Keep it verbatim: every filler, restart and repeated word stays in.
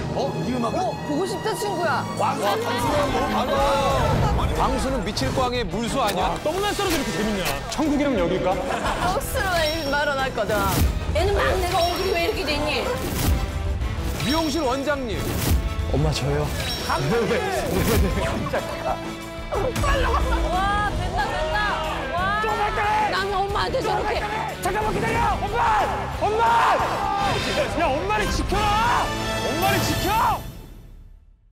어? 이 음악은? 어, 보고 싶다, 친구야. 와, 광수는 너무 많아. 광수는 미칠광의 물수 아니야? 너무나 썰어도 이렇게 재밌냐? 천국이라면 여길까? 억수로 말아놨거든. 얘는 막 내가 얼굴이 왜 이렇게 됐니? 미용실 원장님. 엄마 저요. 와, 된다, 된다. 와. 좀 할까해! 나는 엄마한테 저렇게. 잠깐만 기다려! 엄마! 엄마! 야, 엄마를 지켜라! 엄마를 지켜!